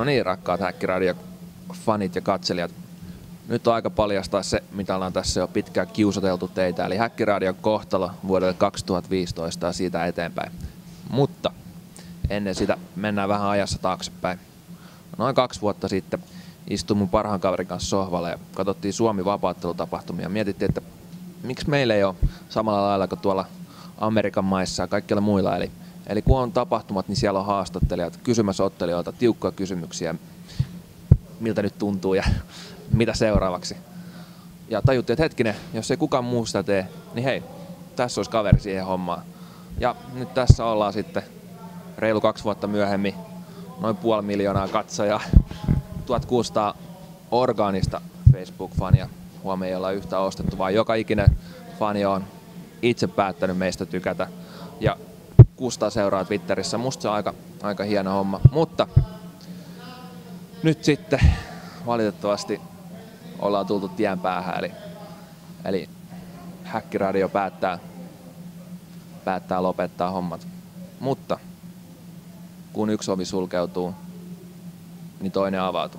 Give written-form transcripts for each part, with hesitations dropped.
niin, rakkaat Häkkiradio-fanit ja katselijat. Nyt on aika paljastaa se, mitä ollaan tässä jo pitkään kiusateltu teitä, eli Häkkiradion kohtalo vuodelle 2015 ja siitä eteenpäin. Mutta ennen sitä mennään vähän ajassa taaksepäin. Noin 2 vuotta sitten istuin mun parhaan kaverin kanssa sohvalle ja katsottiin Suomi-vapauttelutapahtumia. Mietittiin, että miksi meillä ei ole samalla lailla kuin tuolla Amerikan maissa ja kaikilla muilla. Eli kun on tapahtumat, niin siellä on haastattelijat kysymässä ottelijoilta tiukkoja kysymyksiä, miltä nyt tuntuu ja mitä seuraavaksi. Ja tajuttiin, että hetkinen, jos ei kukaan muu sitä tee, niin hei, tässä olisi kaveri siihen hommaan. Ja nyt tässä ollaan sitten reilu 2 vuotta myöhemmin, noin 500 000 katsojaa, 1600 orgaanista Facebook-fania. Huomenna ei olla yhtä ostettu, vaan joka ikinen fani on itse päättänyt meistä tykätä. Ja Kustaa seuraa Twitterissä. Musta se on aika hieno homma. Mutta nyt sitten valitettavasti ollaan tultu tien päähän. Eli Häkkiradio päättää lopettaa hommat. Mutta kun yksi ovi sulkeutuu, niin toinen avautuu.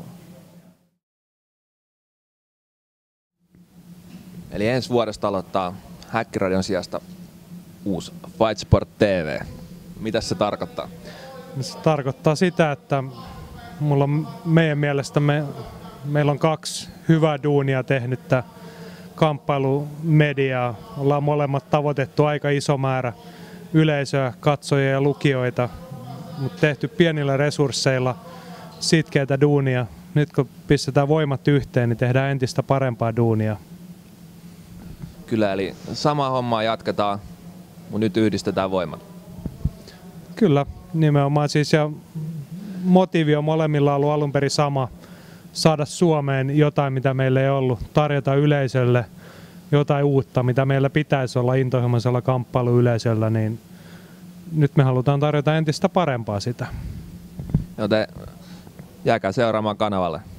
Eli ensi vuodesta aloittaa Häkkiradion sijasta uusi Fight Sport TV. Mitä se tarkoittaa? Se tarkoittaa sitä, että meidän mielestä meillä on 2 hyvää duunia tehnyttä kamppailumediaa. Ollaan molemmat tavoitettu aika iso määrä yleisöä, katsojia ja lukijoita, mutta tehty pienillä resursseilla sitkeitä duunia. Nyt kun pistetään voimat yhteen, niin tehdään entistä parempaa duunia. Kyllä, eli samaa hommaa jatketaan, mutta nyt yhdistetään voimat. Kyllä, nimenomaan siis, ja motiivi on molemmilla ollut alun perin sama, saada Suomeen jotain, mitä meillä ei ollut, tarjota yleisölle jotain uutta, mitä meillä pitäisi olla intohimoisella kamppailuyleisöllä, niin nyt me halutaan tarjota entistä parempaa sitä. Joten jääkää seuraamaan kanavalle.